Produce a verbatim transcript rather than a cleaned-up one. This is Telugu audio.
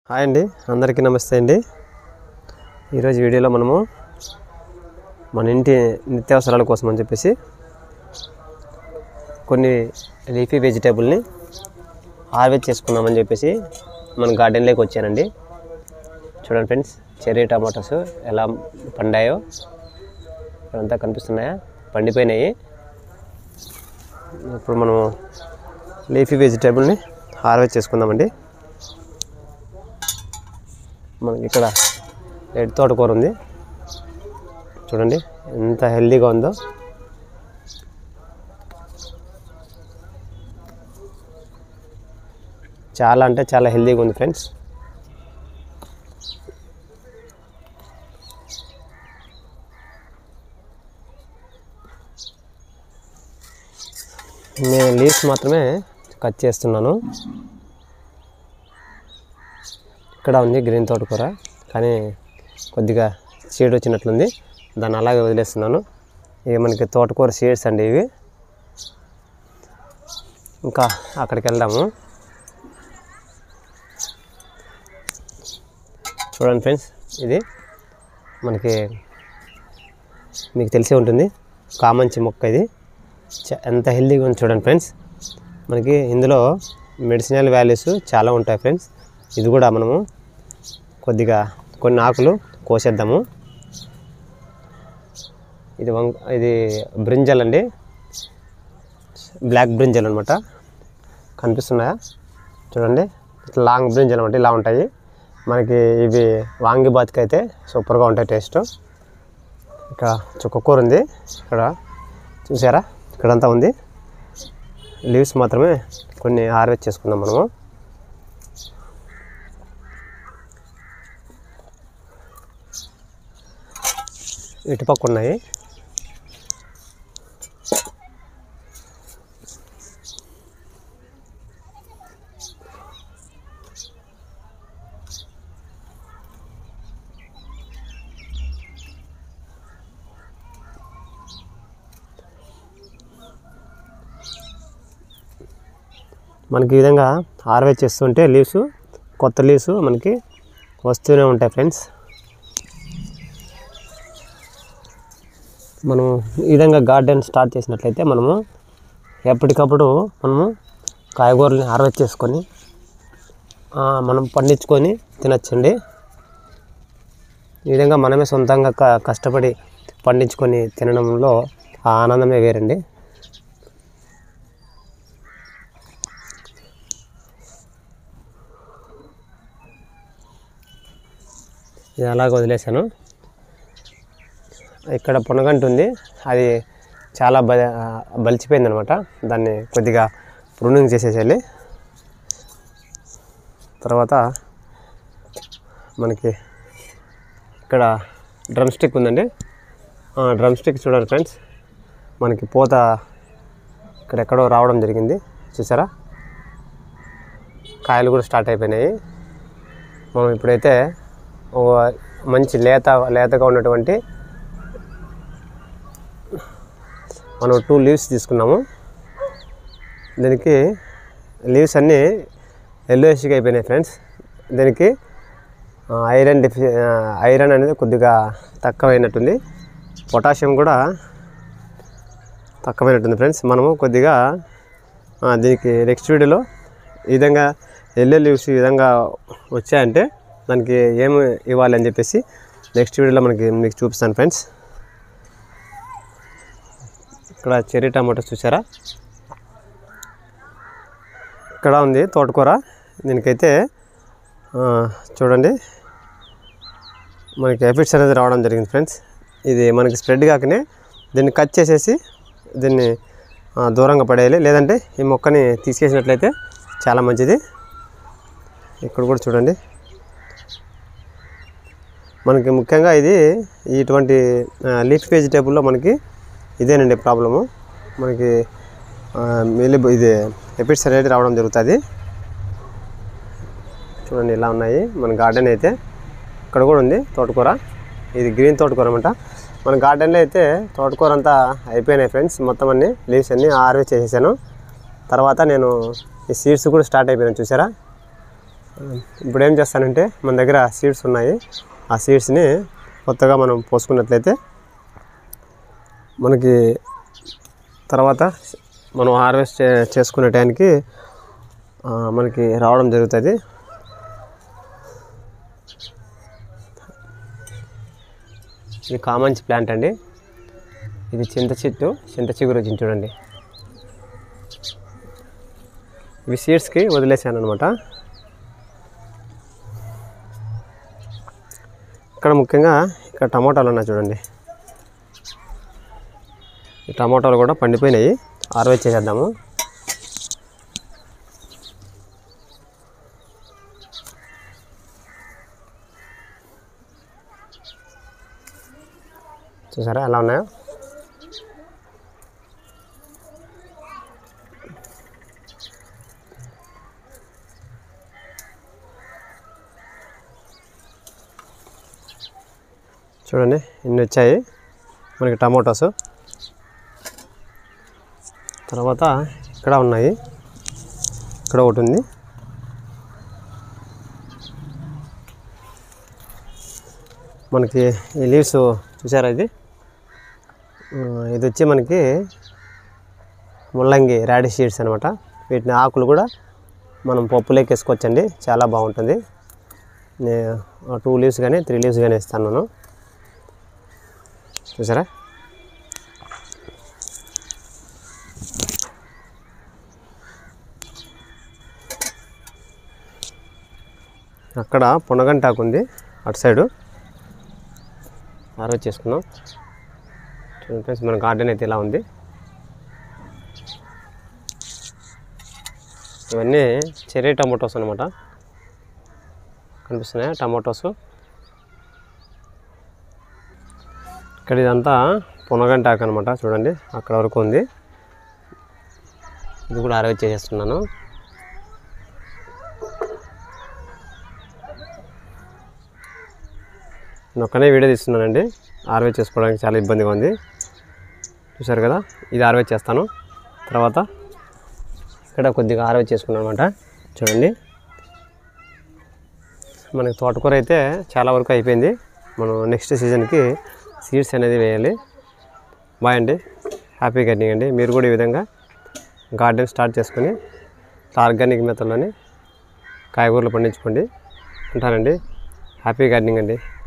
హాయ్ అండి, అందరికీ నమస్తే అండి. ఈరోజు వీడియోలో మనము మన ఇంటి నిత్యావసరాల కోసం అని చెప్పేసి కొన్ని లీఫీ వెజిటేబుల్ని హార్వెస్ట్ చేసుకుందామని చెప్పేసి మన గార్డెన్లోకి వచ్చానండి. చూడండి ఫ్రెండ్స్, చెర్రీ టమాటోస్ ఎలా పండాయో ఇదంతా కనిపిస్తున్నాయా, పండిపోయినాయి. ఇప్పుడు మనము లీఫీ వెజిటేబుల్ని హార్వెస్ట్ చేసుకుందామండి. మనకి ఇక్కడ రెడ్ తోటకూర ఉంది, చూడండి ఎంత హెల్దీగా ఉందో. చాలా అంటే చాలా హెల్దీగా ఉంది ఫ్రెండ్స్. నేను లీవ్స్ మాత్రమే కట్ చేస్తున్నాను. ఇక్కడ ఉంది గ్రీన్ తోటకూర, కానీ కొద్దిగా సీడ్ వచ్చినట్లుంది, దాన్ని అలాగే వదిలేస్తున్నాను. ఇవి మనకి తోటకూర సీడ్స్ అండి ఇవి. ఇంకా అక్కడికి వెళ్దాము. చూడండి ఫ్రెండ్స్, ఇది మనకి మీకు తెలిసే ఉంటుంది, కామంచి మొక్క. ఇది ఎంత హెల్తీగా ఉంది చూడండి ఫ్రెండ్స్. మనకి ఇందులో మెడిసినల్ వాల్యూస్ చాలా ఉంటాయి ఫ్రెండ్స్. ఇది కూడా మనము కొద్దిగా కొన్ని ఆకులు కోసేద్దాము. ఇది వంగ ఇది బ్రింజల్ అండి, బ్లాక్ బ్రింజల్ అనమాట. కనిపిస్తున్నాయా చూడండి, ఇట్లా లాంగ్ బ్రింజల్ అనమాట, ఇలా ఉంటాయి. మనకి ఇవి వాంగి బాత్కి అయితే సూపర్గా ఉంటాయి టేస్ట్. ఇంకా చుక్కకూర ఉంది, ఇక్కడ చూసారా, ఇక్కడంతా ఉంది. లీవ్స్ మాత్రమే కొన్ని హార్వెస్ట్ చేసుకుందాం మనము. ఇటుపక్క ఉన్నాయి. మనకి ఈ విధంగా హార్వెస్ట్ చేస్తుంటే లీవ్స్, కొత్త లీవ్స్ మనకి వస్తూనే ఉంటాయి ఫ్రెండ్స్. మనము ఈ విధంగా గార్డెన్ స్టార్ట్ చేసినట్లయితే మనము ఎప్పటికప్పుడు మనము కాయగూరల్ని హార్వెస్ట్ చేసుకొని మనం పండించుకొని తినచ్చండి. ఈ విధంగా మనమే సొంతంగా క కష్టపడి పండించుకొని తినడంలో ఆ ఆనందమే వేరండి. ఇది అలాగ వదిలేసాను. ఇక్కడ పొనగంటు ఉంది, అది చాలా బ బలిచిపోయింది అనమాట. దాన్ని కొద్దిగా ప్రూనింగ్ చేసేసేయాలి. తర్వాత మనకి ఇక్కడ డ్రమ్ స్టిక్ ఉందండి. డ్రమ్ స్టిక్ చూడండి ఫ్రెండ్స్, మనకి పూత ఇక్కడెక్కడో రావడం జరిగింది, చూసారా. కాయలు కూడా స్టార్ట్ అయిపోయినాయి. మనం ఇప్పుడైతే మంచి లేత లేతగా ఉన్నటువంటి మనం టూ లీవ్స్ తీసుకున్నాము. దీనికి లీవ్స్ అన్నీ ఎల్లోయిష్గా అయిపోయినాయి ఫ్రెండ్స్. దీనికి ఐరన్ డిఫి ఐరన్ అనేది కొద్దిగా తక్కువైనట్టుంది, పొటాషియం కూడా తక్కువైనట్టుంది ఫ్రెండ్స్. మనము కొద్దిగా దీనికి నెక్స్ట్ వీడియోలో ఈ విధంగా ఎల్లో లీవ్స్ ఈ విధంగా వచ్చాయంటే దానికి ఏమి ఇవ్వాలి అని చెప్పేసి నెక్స్ట్ వీడియోలో మనకి మీకు చూపిస్తాను ఫ్రెండ్స్. ఇక్కడ చెర్రీ టమాటోస్ చూసారా, ఇక్కడ ఉంది తోటకూర. దీనికైతే చూడండి మనకి ఎఫిడ్స్ అనేది రావడం జరిగింది ఫ్రెండ్స్. ఇది మనకి స్ప్రెడ్ కాకనే దీన్ని కట్ చేసేసి దీన్ని దూరంగా పడేయాలి, లేదంటే ఈ మొక్కని తీసుకేసినట్లయితే చాలా మంచిది. ఇక్కడ కూడా చూడండి, మనకి ముఖ్యంగా ఇది ఇటువంటి లీఫ్ వెజిటేబుల్లో మనకి ఇదేనండి ప్రాబ్లము. మనకి మిలి ఇది ఎపిడ్స్ అనేది రావడం జరుగుతుంది. చూడండి ఇలా ఉన్నాయి మన గార్డెన్ అయితే. ఇక్కడ కూడా ఉంది తోటకూర, ఇది గ్రీన్ తోటకూర అనమాట. మన గార్డెన్లో అయితే తోటకూర అంతా అయిపోయినాయి ఫ్రెండ్స్. మొత్తం అన్ని లీవ్స్ అన్నీ హార్వెస్ట్ చేసేసాను. తర్వాత నేను ఈ సీడ్స్ కూడా స్టార్ట్ అయిపోయినాను చూసారా. ఇప్పుడు ఏం చేస్తానంటే మన దగ్గర సీడ్స్ ఉన్నాయి, ఆ సీడ్స్ని కొత్తగా మనం పోసుకున్నట్లయితే మనకి తర్వాత మనం హార్వెస్ట్ చే చేసుకునే టైంకి మనకి రావడం జరుగుతుంది. ఇది కామంచి ప్లాంట్ అండి. ఇది చింత చెట్టు, చింత చిగురు వచ్చింది చూడండి. ఇవి సీడ్స్కి వదిలేసాను అనమాట. ఇక్కడ ముఖ్యంగా ఇక్కడ టమోటాలు ఉన్నాయి చూడండి. ఈ టమోటాలు కూడా పండిపోయినాయి, హార్వెస్ట్ చేసేద్దాము. చూసారా ఎలా ఉన్నాయో. చూడండి ఇన్ని వచ్చాయి మనకి టమోటాస్. తర్వాత ఇక్కడ ఉన్నాయి, ఇక్కడ ఒకటి ఉంది. మనకి ఈ లీవ్స్ చూసారా, ఇది ఇది వచ్చి మనకి ముల్లంగి రాడిష్ సీడ్స్ అనమాట. వీటిని ఆకులు కూడా మనం పప్పులోకి వేసుకోవచ్చండి, చాలా బాగుంటుంది. టూ లీవ్స్ కానీ త్రీ లీవ్స్ కానీ వేస్తాను నేను. చూసారా అక్కడ పొనగంటాకు ఉంది అటు సైడు, హార్వెస్ట్ చేసుకున్నాం. చూడండి ఫ్రెండ్స్, మన గార్డెన్ అయితే ఇలా ఉంది. ఇవన్నీ చెర్రీ టమాటోస్ అనమాట, కనిపిస్తున్నాయి టమాటోస్. ఇక్కడ ఇదంతా పొనగంటాకు అనమాట, చూడండి అక్కడ వరకు ఉంది. ఇది కూడా హార్వెస్ట్ చేసేస్తున్నాను. నేను ఒక్కనే వీడియో తీస్తున్నానండి, హార్వెస్ట్ చేసుకోవడానికి చాలా ఇబ్బందిగా ఉంది. చూసారు కదా, ఇది హార్వెస్ట్ చేస్తాను. తర్వాత ఇక్కడ కొద్దిగా హార్వెస్ట్ చేసుకున్నాను అనమాట. చూడండి మనకి తోటకూర అయితే చాలా వరకు అయిపోయింది. మనం నెక్స్ట్ సీజన్కి సీడ్స్ అనేది వేయాలి. బాయ్ అండి, హ్యాపీ గార్డెనింగ్ అండి. మీరు కూడా ఈ విధంగా గార్డెన్ స్టార్ట్ చేసుకొని ఆర్గానిక్ మెథడ్లోని కాయగూరలు పండించుకోండి. ఉంటానండి. హ్యాపీ గార్డెనింగ్ అండి.